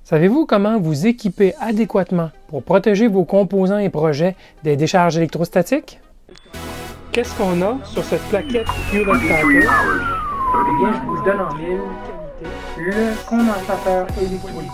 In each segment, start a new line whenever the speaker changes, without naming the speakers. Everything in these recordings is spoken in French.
Savez-vous comment vous équiper adéquatement pour protéger vos composants et projets des décharges électrostatiques? Qu'est-ce qu'on a sur cette plaquette Hewlett Packard? Eh bien, je vous donne en mille le condensateur électrolytique.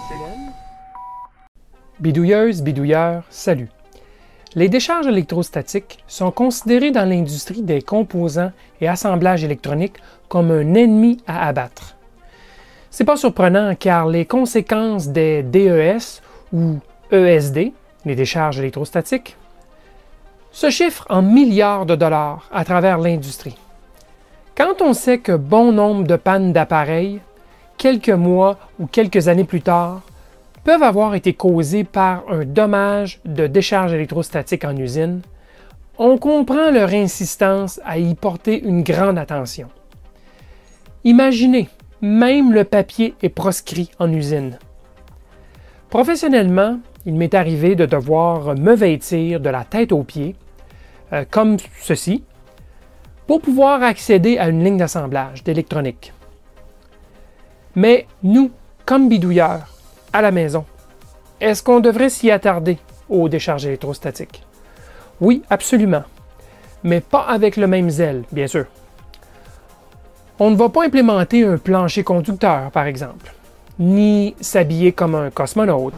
Bidouilleuse, bidouilleur, salut! Les décharges électrostatiques sont considérées dans l'industrie des composants et assemblages électroniques comme un ennemi à abattre. C'est pas surprenant car les conséquences des DES ou ESD, les décharges électrostatiques, se chiffrent en milliards de dollars à travers l'industrie. Quand on sait que bon nombre de pannes d'appareils, quelques mois ou quelques années plus tard, peuvent avoir été causées par un dommage de décharge électrostatique en usine, on comprend leur insistance à y porter une grande attention. Imaginez, même le papier est proscrit en usine. Professionnellement, il m'est arrivé de devoir me vêtir de la tête aux pieds, comme ceci, pour pouvoir accéder à une ligne d'assemblage d'électronique. Mais nous, comme bidouilleurs, à la maison, est-ce qu'on devrait s'y attarder aux décharges électrostatiques? Oui, absolument, mais pas avec le même zèle, bien sûr. On ne va pas implémenter un plancher conducteur, par exemple, ni s'habiller comme un cosmonaute.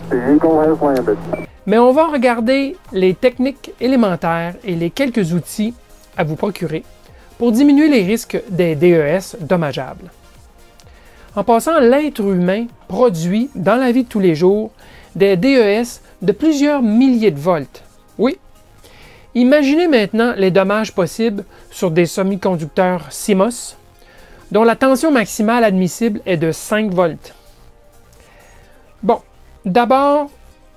Mais on va regarder les techniques élémentaires et les quelques outils à vous procurer pour diminuer les risques des DES dommageables. En passant, l'être humain produit dans la vie de tous les jours des DES de plusieurs milliers de volts. Oui. Imaginez maintenant les dommages possibles sur des semi-conducteurs CMOS, dont la tension maximale admissible est de 5 volts. Bon, d'abord,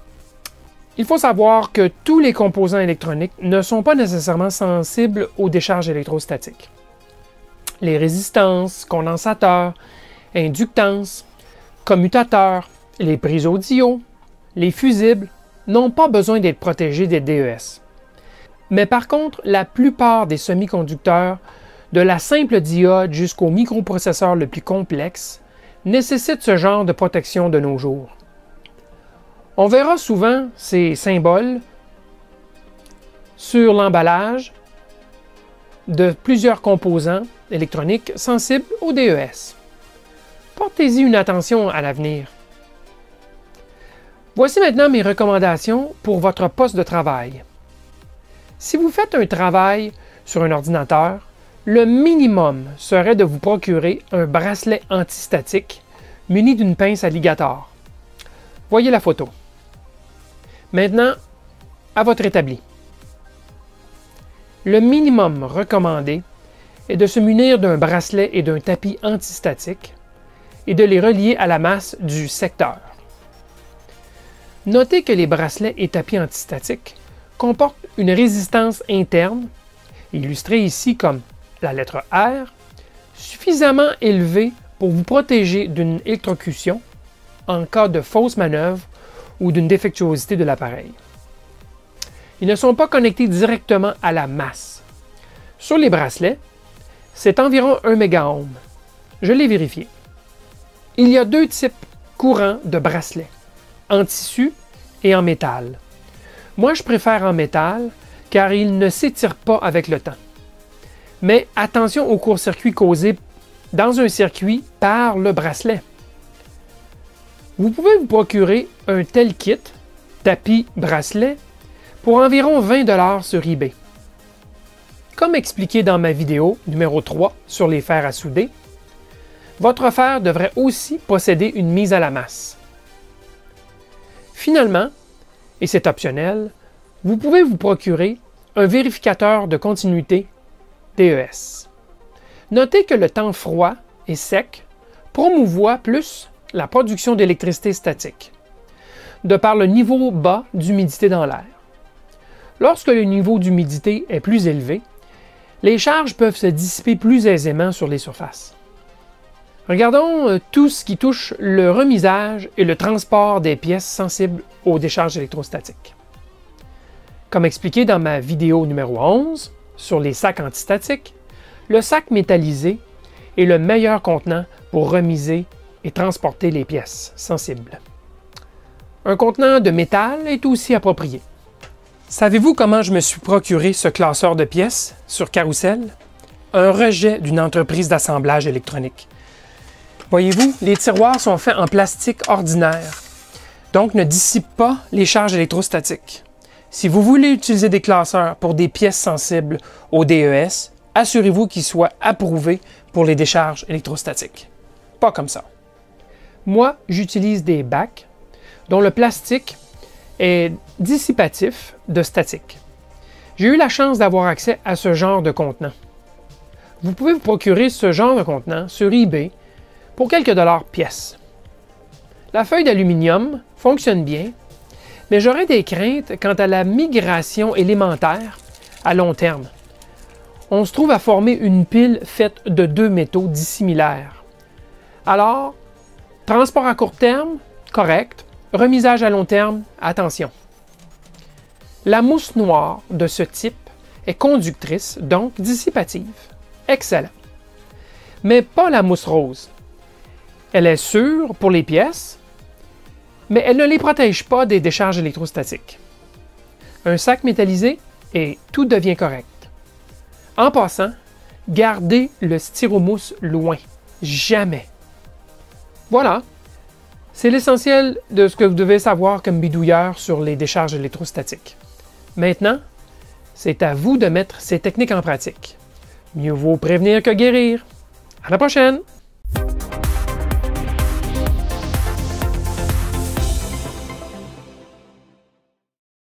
il faut savoir que tous les composants électroniques ne sont pas nécessairement sensibles aux décharges électrostatiques. Les résistances, condensateurs, inductances, commutateurs, les prises audio, les fusibles n'ont pas besoin d'être protégés des DES. Mais par contre, la plupart des semi-conducteurs, de la simple diode jusqu'au microprocesseur le plus complexe, nécessitent ce genre de protection de nos jours. On verra souvent ces symboles sur l'emballage de plusieurs composants électroniques sensibles aux DES. Portez-y une attention à l'avenir. Voici maintenant mes recommandations pour votre poste de travail. Si vous faites un travail sur un ordinateur, le minimum serait de vous procurer un bracelet antistatique muni d'une pince à ligator. Voyez la photo. Maintenant, à votre établi. Le minimum recommandé est de se munir d'un bracelet et d'un tapis antistatique et de les relier à la masse du secteur. Notez que les bracelets et tapis antistatiques comportent une résistance interne, illustrée ici comme la lettre R, suffisamment élevée pour vous protéger d'une électrocution en cas de fausse manœuvre ou d'une défectuosité de l'appareil. Ils ne sont pas connectés directement à la masse. Sur les bracelets, c'est environ 1 MΩ. Je l'ai vérifié. Il y a deux types courants de bracelets, en tissu et en métal. Moi, je préfère en métal car il ne s'étire pas avec le temps. Mais attention au court-circuit causé dans un circuit par le bracelet. Vous pouvez vous procurer un tel kit, tapis-bracelet, pour environ 20 $ sur eBay. Comme expliqué dans ma vidéo numéro 3 sur les fers à souder, votre fer devrait aussi posséder une mise à la masse. Finalement, et c'est optionnel, vous pouvez vous procurer un vérificateur de continuité DES. Notez que le temps froid et sec promouvoit plus la production d'électricité statique, de par le niveau bas d'humidité dans l'air. Lorsque le niveau d'humidité est plus élevé, les charges peuvent se dissiper plus aisément sur les surfaces. Regardons tout ce qui touche le remisage et le transport des pièces sensibles aux décharges électrostatiques. Comme expliqué dans ma vidéo numéro 11 sur les sacs antistatiques, le sac métallisé est le meilleur contenant pour remiser et transporter les pièces sensibles. Un contenant de métal est aussi approprié. Savez-vous comment je me suis procuré ce classeur de pièces sur Carousel? Un rejet d'une entreprise d'assemblage électronique. Voyez-vous, les tiroirs sont faits en plastique ordinaire, donc ne dissipent pas les charges électrostatiques. Si vous voulez utiliser des classeurs pour des pièces sensibles au DES, assurez-vous qu'ils soient approuvés pour les décharges électrostatiques. Pas comme ça. Moi, j'utilise des bacs dont le plastique est dissipatif de statique. J'ai eu la chance d'avoir accès à ce genre de contenant. Vous pouvez vous procurer ce genre de contenant sur eBay pour quelques dollars pièce. La feuille d'aluminium fonctionne bien, mais j'aurais des craintes quant à la migration élémentaire à long terme. On se trouve à former une pile faite de deux métaux dissimilaires. Alors, transport à court terme, correct. Remisage à long terme, attention. La mousse noire de ce type est conductrice, donc dissipative. Excellent. Mais pas la mousse rose. Elle est sûre pour les pièces, mais elle ne les protège pas des décharges électrostatiques. Un sac métallisé et tout devient correct. En passant, gardez le styromousse loin. Jamais. Voilà. C'est l'essentiel de ce que vous devez savoir comme bidouilleur sur les décharges électrostatiques. Maintenant, c'est à vous de mettre ces techniques en pratique. Mieux vaut prévenir que guérir. À la prochaine!